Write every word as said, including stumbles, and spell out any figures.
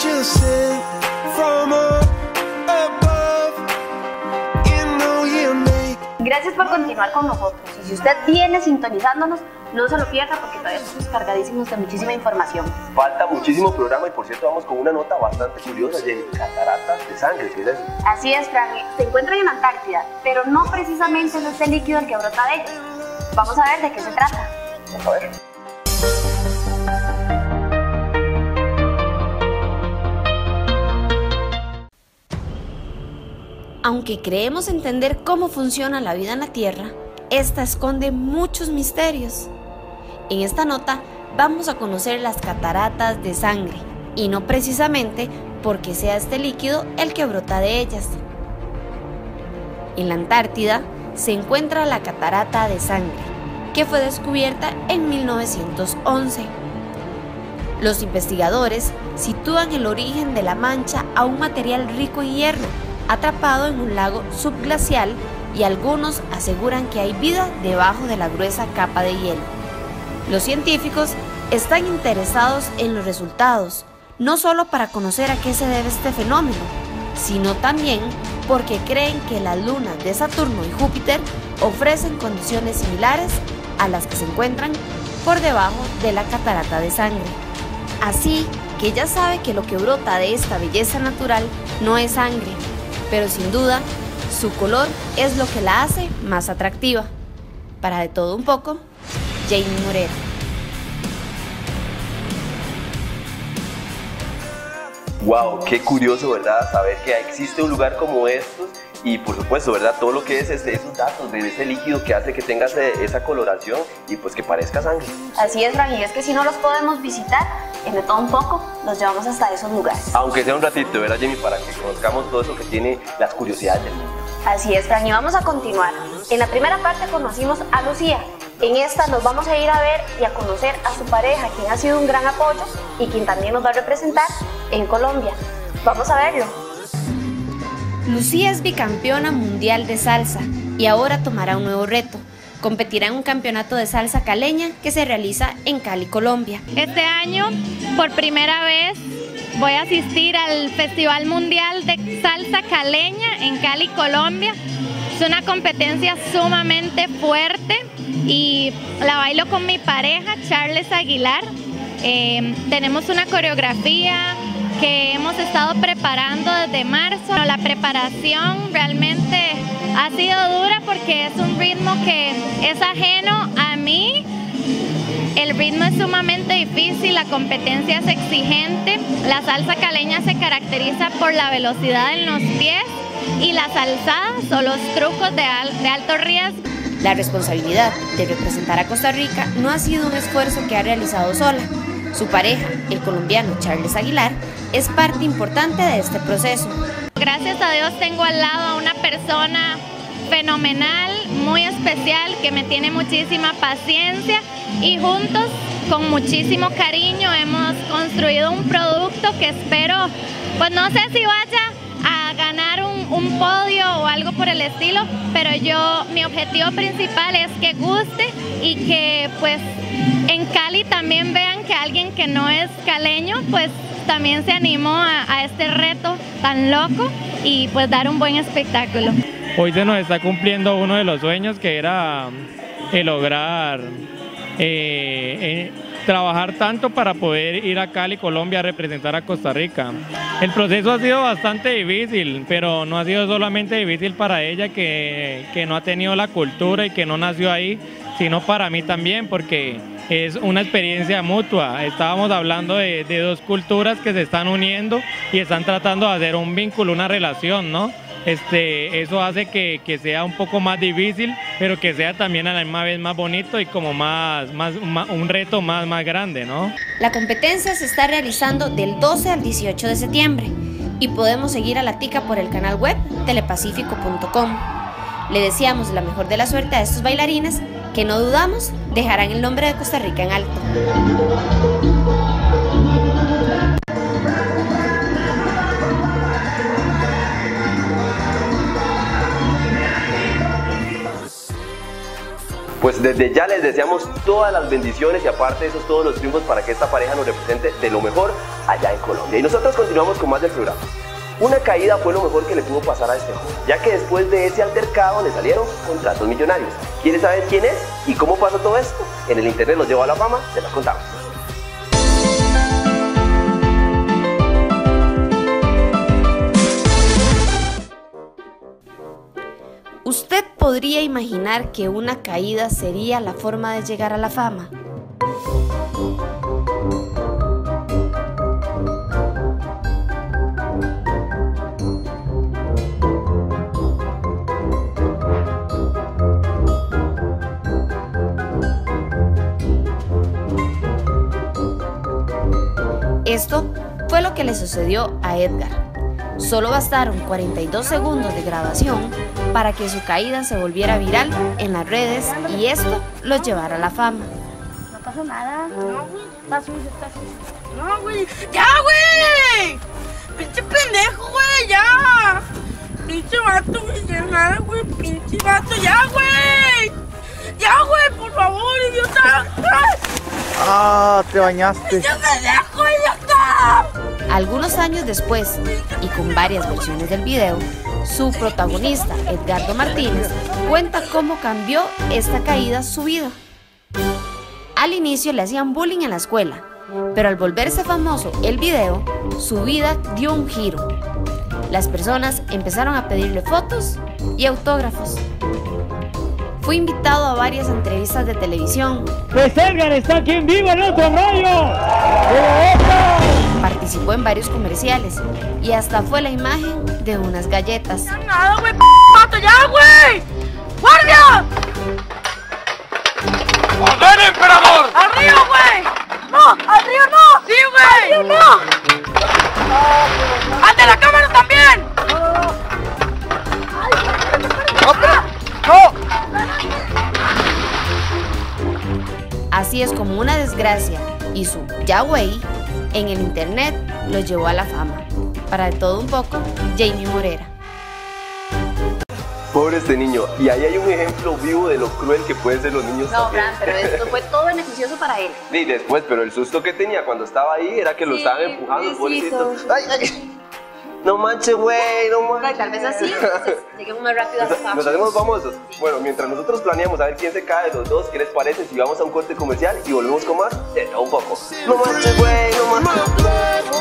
angel sent from up above. You know you make. Gracias por continuar con nosotros. Y si usted viene sintonizándonos, no se lo pierda porque todavía estamos cargadísimos de muchísima información. Falta muchísimo programa y por cierto vamos con una nota bastante curiosa, Jenny. Cataratas de sangre, ¿qué es eso? Así es, Fran. Se encuentran en Antártida, pero no precisamente es este líquido el que brota de ellos. Vamos a ver de qué se trata. Vamos a ver. Aunque creemos entender cómo funciona la vida en la Tierra, esta esconde muchos misterios. En esta nota vamos a conocer las cataratas de sangre, y no precisamente porque sea este líquido el que brota de ellas. En la Antártida se encuentra la catarata de sangre, que fue descubierta en mil novecientos once. Los investigadores sitúan el origen de la mancha a un material rico en hierro, atrapado en un lago subglacial, y algunos aseguran que hay vida debajo de la gruesa capa de hielo. Los científicos están interesados en los resultados, no solo para conocer a qué se debe este fenómeno, sino también porque creen que las lunas de Saturno y Júpiter ofrecen condiciones similares a las que se encuentran por debajo de la catarata de sangre. Así que ya sabe que lo que brota de esta belleza natural no es sangre, pero sin duda, su color es lo que la hace más atractiva. Para De Todo Un Poco, Jamie Morera. Wow, qué curioso, ¿verdad? Saber que existe un lugar como estos y por supuesto, ¿verdad? Todo lo que es este, esos datos de ese líquido que hace que tenga esa coloración y pues que parezca sangre. Así es, Fran, y es que si no los podemos visitar, en De Todo Un Poco los llevamos hasta esos lugares. Aunque sea un ratito, ¿verdad, Jamie? Para que conozcamos todo eso que tiene las curiosidades del mundo. Así es, Fran, y vamos a continuar. En la primera parte conocimos a Lucía. En esta nos vamos a ir a ver y a conocer a su pareja, quien ha sido un gran apoyo y quien también nos va a representar en Colombia. Vamos a verlo. Lucía es bicampeona mundial de salsa y ahora tomará un nuevo reto. Competirá en un campeonato de salsa caleña que se realiza en Cali, Colombia. Este año, por primera vez, voy a asistir al Festival Mundial de Salsa Caleña en Cali, Colombia. Es una competencia sumamente fuerte y la bailo con mi pareja, Charles Aguilar. Eh, tenemos una coreografía que hemos estado preparando desde marzo. La preparación realmente ha sido dura porque es un ritmo que es ajeno a mí. El ritmo es sumamente difícil, la competencia es exigente. La salsa caleña se caracteriza por la velocidad en los pies y las alzadas o los trucos de, al, de alto riesgo. La responsabilidad de representar a Costa Rica no ha sido un esfuerzo que ha realizado sola. Su pareja, el colombiano Charles Aguilar, es parte importante de este proceso. Gracias a Dios tengo al lado a una persona fenomenal, muy especial, que me tiene muchísima paciencia y juntos, con muchísimo cariño, hemos construido un producto que espero, pues no sé si vaya a ganar un, un podio o algo por el estilo, pero yo, mi objetivo principal es que guste y que pues en Cali también vean que alguien que no es caleño pues también se animó a, a este reto tan loco y pues dar un buen espectáculo. Hoy se nos está cumpliendo uno de los sueños, que era el lograr eh, eh, trabajar tanto para poder ir a Cali, Colombia, a representar a Costa Rica. El proceso ha sido bastante difícil, pero no ha sido solamente difícil para ella, que, que no ha tenido la cultura y que no nació ahí, sino para mí también, porque es una experiencia mutua. Estábamos hablando de, de dos culturas que se están uniendo y están tratando de hacer un vínculo, una relación, ¿no? Este, eso hace que, que sea un poco más difícil, pero que sea también a la misma vez más bonito y como más, más, más un reto más, más grande, ¿no? La competencia se está realizando del doce al dieciocho de septiembre y podemos seguir a la tica por el canal web telepacífico punto com. Le deseamos la mejor de la suerte a estos bailarines que no dudamos dejarán el nombre de Costa Rica en alto. Pues desde ya les deseamos todas las bendiciones y aparte de eso todos los triunfos para que esta pareja nos represente de lo mejor allá en Colombia. Y nosotros continuamos con más del programa. Una caída fue lo mejor que le pudo pasar a este joven, ya que después de ese altercado le salieron contratos millonarios. ¿Quieres saber quién es y cómo pasó todo esto? En el internet nos llevó a la fama, te lo contamos. ¿Usted podría imaginar que una caída sería la forma de llegar a la fama? Esto fue lo que le sucedió a Edgar. Solo bastaron cuarenta y dos segundos de grabación para que su caída se volviera viral en las redes y esto lo llevara a la fama. No pasó nada. No, güey. Está sucio, está sucio. No, güey. ¡Ya, güey! ¡Pinche pendejo, güey! ¡Ya! ¡Pinche vato, güey! ¡Ya nada, güey! ¡Pinche vato! ¡Ya, güey! ¡Ya, güey! ¡Por favor, idiota! Ah, te bañaste. ¡Ya pendejo, idiota! Algunos años después, y con varias versiones del video, su protagonista, Edgardo Martínez, cuenta cómo cambió esta caída su vida. Al inicio le hacían bullying en la escuela, pero al volverse famoso el video, su vida dio un giro. Las personas empezaron a pedirle fotos y autógrafos. Fue invitado a varias entrevistas de televisión. Pues Edgar está aquí en vivo en otro rollo. Participó en varios comerciales y hasta fue la imagen de unas galletas. ¡Ya nada, güey! ¡Pato, ya, güey! ¡Guardia! ¡Orden, emperador! ¡Arriba, güey! ¡No! ¡Arriba no! ¡Sí, güey! ¡Arriba no! ¡Ante la cámara también! ¡No, pero! ¡No! Así es como una desgracia y su ya güey en el internet lo llevó a la fama. Para de todo un poco, Jamie Morera. Pobre este niño, y ahí hay un ejemplo vivo de lo cruel que pueden ser los niños. No, también. Fran, pero esto fue todo beneficioso para él. Y después, pero el susto que tenía cuando estaba ahí era que lo Sí, estaban empujando, pobrecito. pobrecito. ¡Ay, ay! No manches, güey, no manches. Tal vez así, entonces lleguemos más rápido a la fama. Nos hacemos famosos. Bueno, mientras nosotros planeamos a ver quién se cae de los dos, ¿qué les parece si vamos a un corte comercial y volvemos con más de todo un poco? No manches, güey, no manches.